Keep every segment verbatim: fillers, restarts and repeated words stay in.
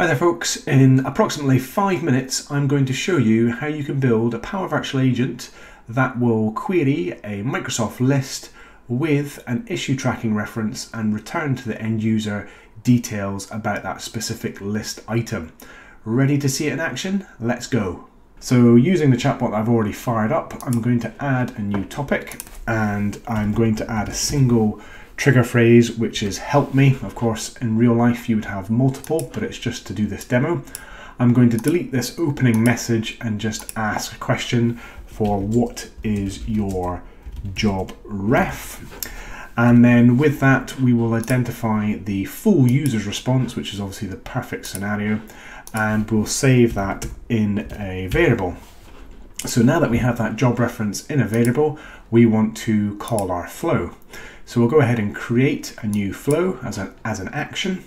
Hi there folks, in approximately five minutes I'm going to show you how you can build a Power Virtual Agent that will query a Microsoft list with an issue tracking reference and return to the end user details about that specific list item. Ready to see it in action? Let's go. So using the chatbot that I've already fired up, I'm going to add a new topic and I'm going to add a single trigger phrase, which is help me. Of course, in real life you would have multiple, but it's just to do this demo. I'm going to delete this opening message and just ask a question for what is your job ref. And then with that, we will identify the full user's response, which is obviously the perfect scenario, and we'll save that in a variable. So now that we have that job reference in a variable, we want to call our flow. So we'll go ahead and create a new flow as an, as an action,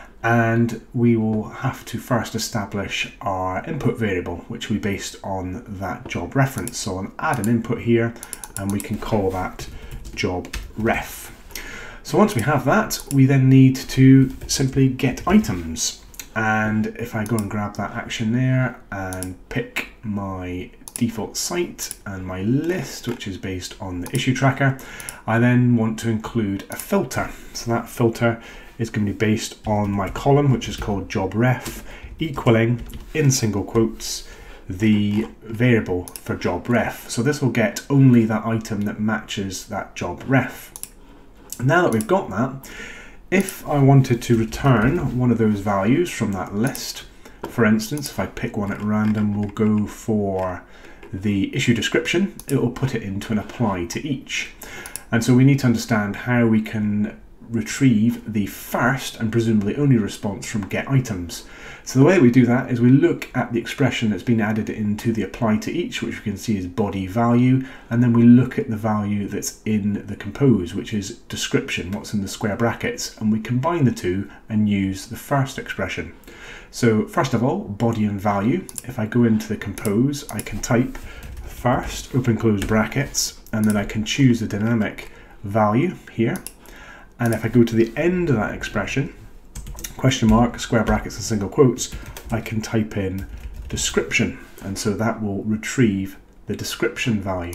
and we will have to first establish our input variable, which we based on that job reference. So I'll add an input here and we can call that job ref. So once we have that, we then need to simply get items. And if I go and grab that action there and pick my default site and my list, which is based on the issue tracker, I then want to include a filter. So that filter is going to be based on my column, which is called job ref, equaling, in single quotes, the variable for job ref. So this will get only that item that matches that job ref. Now that we've got that, if I wanted to return one of those values from that list, for instance, if I pick one at random, we'll go for the issue description, it will put it into an apply to each. And so we need to understand how we can retrieve the first and presumably only response from get items. So the way that we do that is we look at the expression that's been added into the apply to each, which we can see is body value, and then we look at the value that's in the compose, which is description, what's in the square brackets, and we combine the two and use the first expression. So first of all, body and value. If I go into the compose, I can type first, open close brackets, and then I can choose the dynamic value here. And if I go to the end of that expression, question mark, square brackets and single quotes, I can type in description. And so that will retrieve the description value.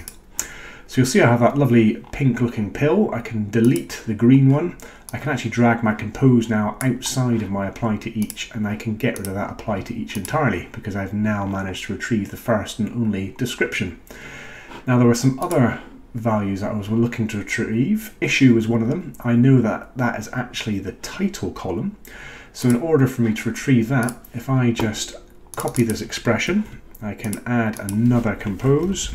So you'll see I have that lovely pink looking pill. I can delete the green one. I can actually drag my compose now outside of my apply to each, and I can get rid of that apply to each entirely because I've now managed to retrieve the first and only description. Now there were some other values that I was looking to retrieve. Issue is one of them. I know that that is actually the title column. So in order for me to retrieve that, if I just copy this expression, I can add another compose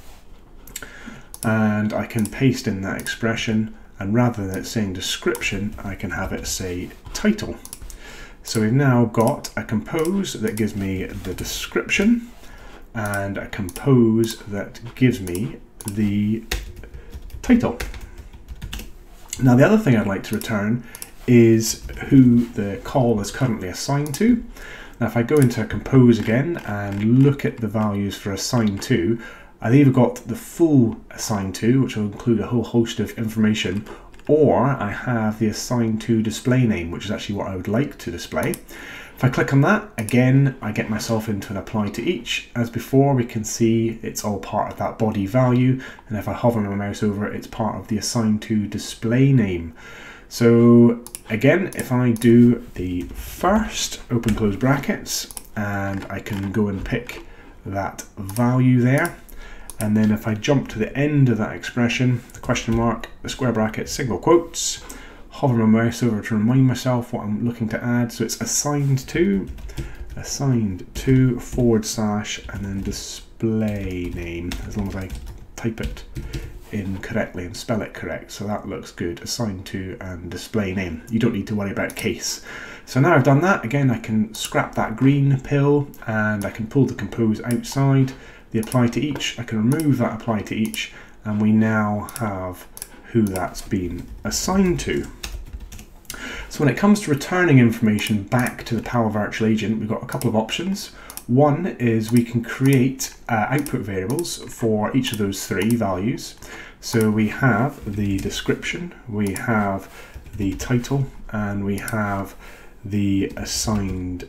and I can paste in that expression, and rather than it saying description, I can have it say title. So we've now got a compose that gives me the description and a compose that gives me the title. Now the other thing I'd like to return is who the call is currently assigned to. Now if I go into a compose again and look at the values for assigned to, I've either got the full assigned to, which will include a whole host of information, or I have the assigned to display name, which is actually what I would like to display. If I click on that, again, I get myself into an apply to each. As before, we can see it's all part of that body value. And if I hover my mouse over it, it's part of the assigned to display name. So again, if I do the first, open close brackets, and I can go and pick that value there. And then if I jump to the end of that expression, the question mark, the square brackets, single quotes, hover my mouse over to remind myself what I'm looking to add. So it's assigned to, assigned to forward slash, and then display name, as long as I type it in correctly and spell it correct. So that looks good, assigned to and display name. You don't need to worry about case. So now I've done that, again, I can scrap that green pill and I can pull the compose outside, the apply to each, I can remove that apply to each, and we now have who that's been assigned to. So when it comes to returning information back to the Power Virtual Agent, we've got a couple of options. One is we can create uh, output variables for each of those three values. So we have the description, we have the title, and we have the assigned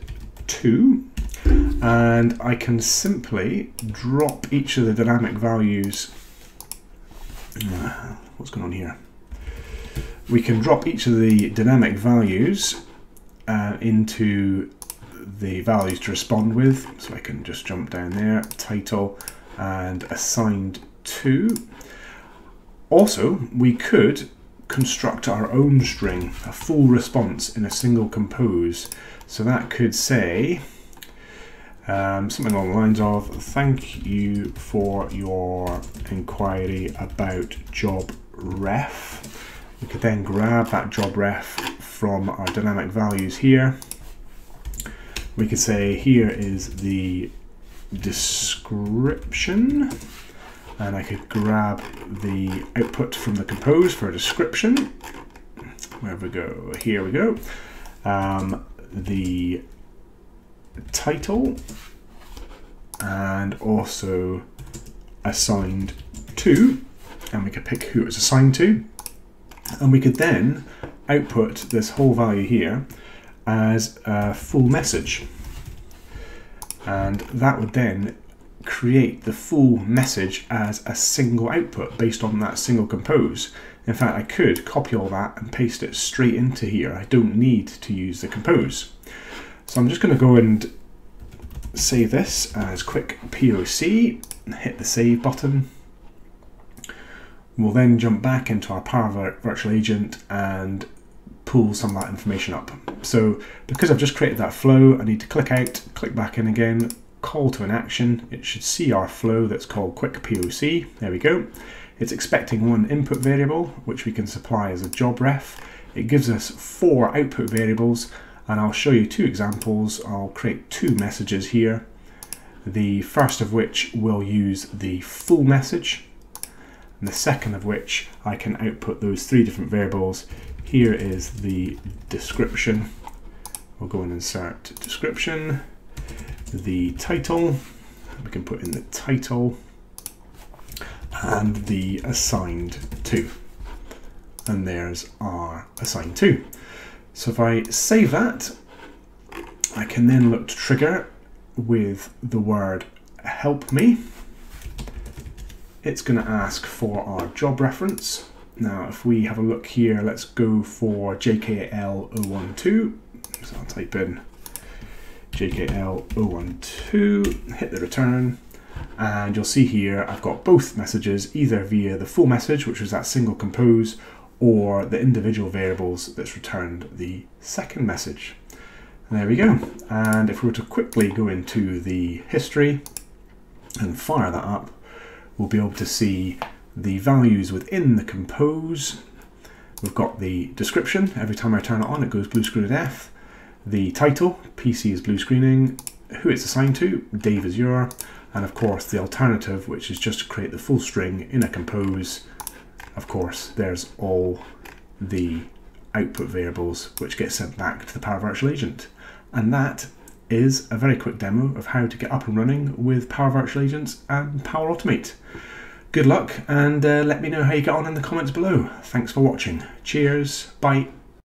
two, and I can simply drop each of the dynamic values. Uh, what's going on here? We can drop each of the dynamic values uh, into the values to respond with. So I can just jump down there, title and assigned to. Also, we could construct our own string, a full response in a single compose. So that could say um, something along the lines of, thank you for your inquiry about job ref. We could then grab that job ref from our dynamic values here. We could say here is the description, and I could grab the output from the compose for a description. Where we go? Here we go. Um, the title, and also assigned to, and we could pick who it's assigned to, and we could then output this whole value here as a full message, and that would then create the full message as a single output based on that single compose. In fact, I could copy all that and paste it straight into here. I don't need to use the compose. So I'm just going to go and save this as quick P O C, hit the save button. We'll then jump back into our Power Virtual Agent and pull some of that information up. So because I've just created that flow, I need to click out, click back in again, call to an action. It should see our flow that's called quick P O C. There we go. It's expecting one input variable, which we can supply as a job ref. It gives us four output variables, and I'll show you two examples. I'll create two messages here. The first of which will use the full message, and the second of which I can output those three different variables. Here is the description. We'll go and insert description. The title, we can put in the title, and the assigned to, and there's our assigned to. So if I save that, I can then look to trigger with the word help me. It's going to ask for our job reference. Now if we have a look here, let's go for J K L zero one two, so I'll type in J K L zero one two, hit the return, and you'll see here I've got both messages, either via the full message, which was that single compose, or the individual variables that's returned the second message. And there we go. And if we were to quickly go into the history and fire that up, we'll be able to see the values within the compose. We've got the description. Every time I turn it on, it goes blue screen F. The title, P C is blue screening. Who it's assigned to, Dave Azure. And of course the alternative, which is just to create the full string in a compose. Of course, there's all the output variables which get sent back to the Power Virtual Agent. And that is a very quick demo of how to get up and running with Power Virtual Agents and Power Automate. Good luck, and uh, let me know how you get on in the comments below. Thanks for watching. Cheers, bye.